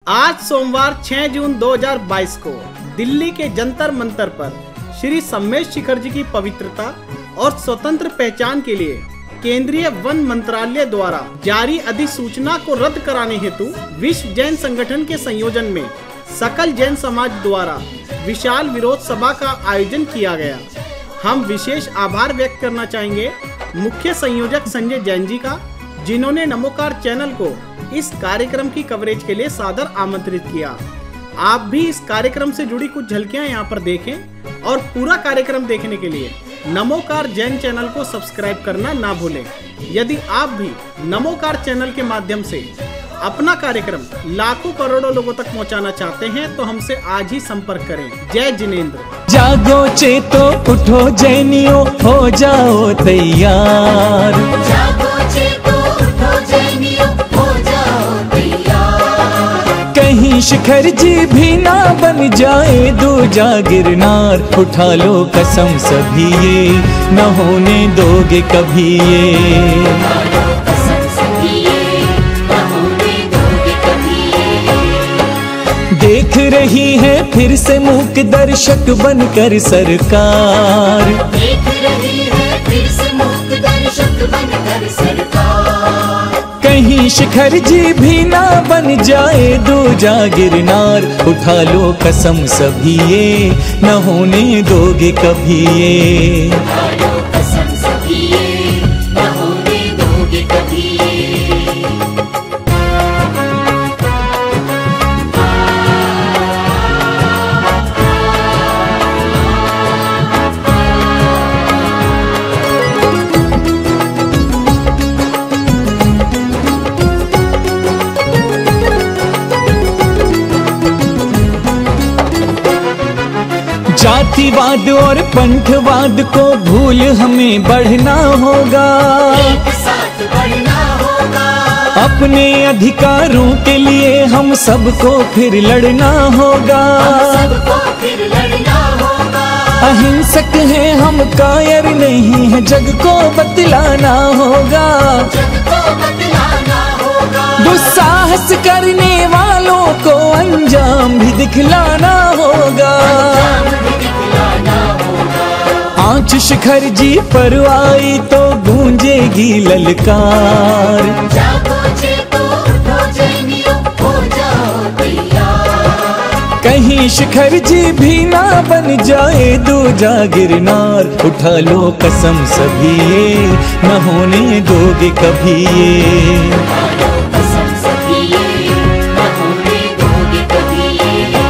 आज सोमवार 6 जून 2022 को दिल्ली के जंतर मंतर पर श्री सम्मेश शिखर जी की पवित्रता और स्वतंत्र पहचान के लिए केंद्रीय वन मंत्रालय द्वारा जारी अधिसूचना को रद्द कराने हेतु विश्व जैन संगठन के संयोजन में सकल जैन समाज द्वारा विशाल विरोध सभा का आयोजन किया गया। हम विशेष आभार व्यक्त करना चाहेंगे मुख्य संयोजक संजय जैन जी का, जिन्होंने नमोकार चैनल को इस कार्यक्रम की कवरेज के लिए सादर आमंत्रित किया। आप भी इस कार्यक्रम से जुड़ी कुछ झलकियां यहां पर देखें और पूरा कार्यक्रम देखने के लिए नमोकार जैन चैनल को सब्सक्राइब करना ना भूलें। यदि आप भी नमोकार चैनल के माध्यम से अपना कार्यक्रम लाखों करोड़ों लोगों तक पहुंचाना चाहते हैं तो हमसे आज ही संपर्क करें। जय जिनेंद्र। जागो चेतो उठो जैनियो, हो जाओ तैयार। जागो चेतो उठो जैनियो, हो जाओ तैयार। कहीं शिखर जी भी ना बन जाए दूजा गिरनार। उठा लो कसम सभी ये, न होने दोगे कभी ये। देख रही है फिर से मूक दर्शक बनकर सरकार। देख रही है फिर से मूक दर्शक बनकर सरकार। कहीं शिखर जी भी ना बन जाए दूजा गिरनार। उठा लो कसम सभी ये, न होने दोगे कभी ये। उठा लो कसम सभी ये, न होने दोगे कभी ये। जातिवाद और पंथवाद को भूल हमें बढ़ना होगा। एक साथ बढ़ना होगा। अपने अधिकारों के लिए हम सबको फिर लड़ना होगा। हम सबको फिर लड़ना होगा। अहिंसक हैं हम, कायर नहीं है, जग को बतलाना होगा। जग को बतलाना होगा। दुस्साहस करने वालों को अंजाम भी दिखलाना होगा। आंच शिखर जी पर आई तो गूंजेगी ललकार। जागो चेतो उठो जैनियो, हो जाओ तैयार। कहीं शिखर जी भी ना बन जाए दूजा गिरनार। उठा लो कसम सभी ये, न होने दोगे कभी ये। उठा लो कसम सभी ये, न होने दोगे कभी ये।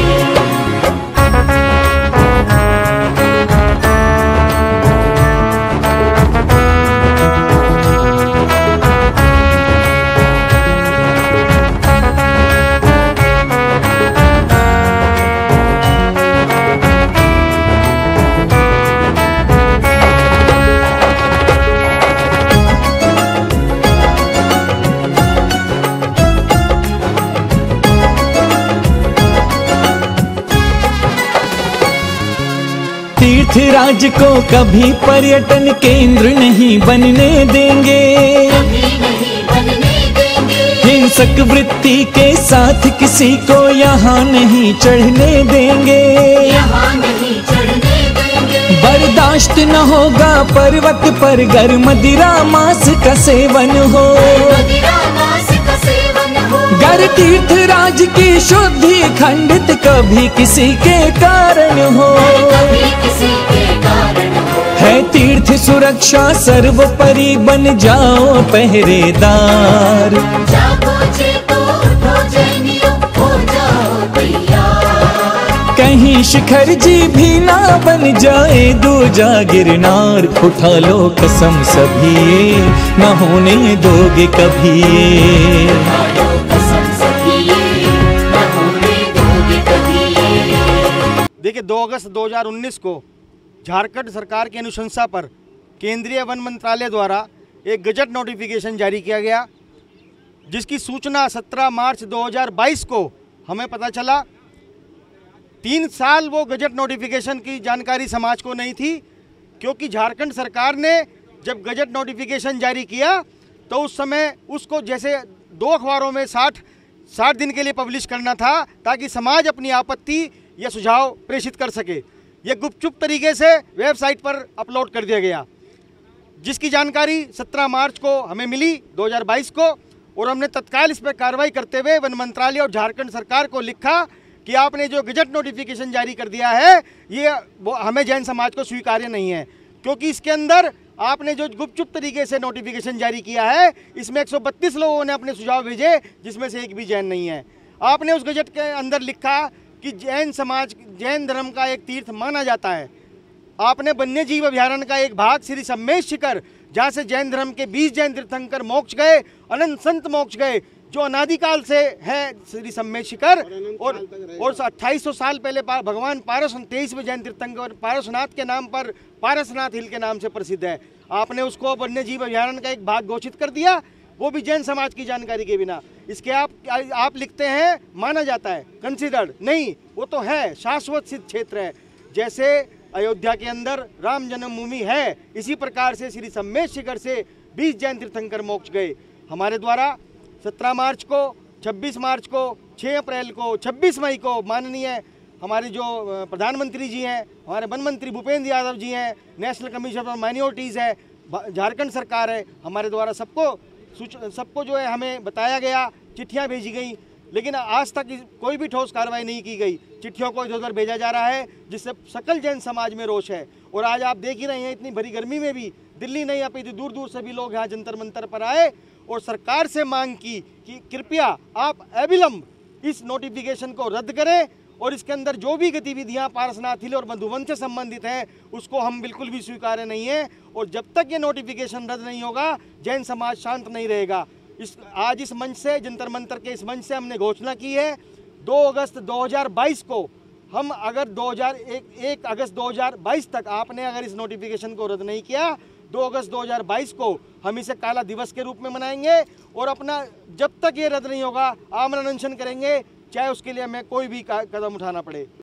तीर्थराज को कभी पर्यटन केंद्र नहीं बनने देंगे। कभी नहीं बनने देंगे। हिंसक वृत्ति के साथ किसी को यहाँ नहीं चढ़ने देंगे। यहाँ नहीं चढ़ने देंगे। बर्दाश्त न होगा पर्वत पर गर मदिरा मांस का सेवन हो। मदिरा मांस का सेवन हो। गर तीर्थराज की शुद्धि खंडित कभी किसी के कारण हो। कभी किसी के कारण हो। है तीर्थ सुरक्षा सर्वोपरि, बन जाओ पहरेदार। जागो चेतो उठो जैनियो, हो जाओ तैयार। कहीं शिखर जी भी ना बन जाए दूजा गिरनार। उठा लो कसम सभी ये, न होने दोगे कभी ये। उठा लो कसम सभी ये, न होने दोगे कभी ये। देखिए 2 अगस्त 2019 को झारखंड सरकार की अनुशंसा पर केंद्रीय वन मंत्रालय द्वारा एक गजट नोटिफिकेशन जारी किया गया, जिसकी सूचना 17 मार्च 2022 को हमें पता चला। 3 साल वो गजट नोटिफिकेशन की जानकारी समाज को नहीं थी, क्योंकि झारखंड सरकार ने जब गजट नोटिफिकेशन जारी किया तो उस समय उसको जैसे 2 अखबारों में 60 60 दिन के लिए पब्लिश करना था ताकि समाज अपनी आपत्ति या सुझाव प्रेषित कर सके। यह गुपचुप तरीके से वेबसाइट पर अपलोड कर दिया गया, जिसकी जानकारी 17 मार्च को हमें मिली 2022 को, और हमने तत्काल इस पर कार्रवाई करते हुए वन मंत्रालय और झारखंड सरकार को लिखा कि आपने जो गजट नोटिफिकेशन जारी कर दिया है ये हमें जैन समाज को स्वीकार्य नहीं है, क्योंकि इसके अंदर आपने जो गुपचुप तरीके से नोटिफिकेशन जारी किया है इसमें 132 लोगों ने अपने सुझाव भेजे, जिसमें से एक भी जैन नहीं है। आपने उस गजट के अंदर लिखा कि जैन समाज जैन धर्म का एक तीर्थ माना जाता है। आपने वन्य जीव अभ्यारण्य का एक भाग श्री सम्मेश शिखर, जहाँ से जैन धर्म के 20 जैन तीर्थंकर मोक्ष गए, अनंत संत मोक्ष गए, जो अनादिकाल से है श्री सम्मेश शिखर, और 2800 साल पहले भगवान पारस 23वें जैन तीर्थंकर पारसनाथ के नाम पर पारसनाथ हिल के नाम से प्रसिद्ध है। आपने उसको वन्य जीव अभ्यारण्य का एक भाग घोषित कर दिया, वो भी जैन समाज की जानकारी के बिना। इसके आप लिखते हैं माना जाता है, कंसिडर्ड, नहीं, वो तो है शाश्वत सिद्ध क्षेत्र है। जैसे अयोध्या के अंदर राम जन्मभूमि है, इसी प्रकार से श्री सम्मेश शिखर से 20 जैन तीर्थंकर मोक्ष गए। हमारे द्वारा 17 मार्च को, 26 मार्च को, 6 अप्रैल को, 26 मई को माननीय हमारे जो प्रधानमंत्री जी हैं, हमारे वन मंत्री भूपेंद्र यादव जी हैं, नेशनल कमीशन फॉर माइनॉरिटीज़ है, झारखंड सरकार है, हमारे द्वारा सबको जो है हमें बताया गया, चिट्ठियाँ भेजी गई, लेकिन आज तक कोई भी ठोस कार्रवाई नहीं की गई। चिट्ठियों को इधर उधर भेजा जा रहा है, जिससे सकल जैन समाज में रोष है। और आज आप देख ही रहे हैं, इतनी भरी गर्मी में भी दिल्ली नहीं आप दूर दूर से भी लोग यहाँ जंतर मंतर पर आए और सरकार से मांग की कि कृपया आप अविलंब इस नोटिफिकेशन को रद्द करें, और इसके अंदर जो भी गतिविधियां पारसनाथ हिल और मधुवन से संबंधित हैं उसको हम बिल्कुल भी स्वीकार्य नहीं है। और जब तक ये नोटिफिकेशन रद्द नहीं होगा जैन समाज शांत नहीं रहेगा। आज इस मंच से, जंतर मंतर के इस मंच से हमने घोषणा की है 2 अगस्त 2022 को, हम अगर 1 अगस्त 2022 तक आपने अगर इस नोटिफिकेशन को रद्द नहीं किया, 2 अगस्त 2022 को हम इसे काला दिवस के रूप में मनाएंगे, और अपना जब तक ये रद्द नहीं होगा आमरण अनशन करेंगे, चाहे उसके लिए हमें कोई भी कदम उठाना पड़े।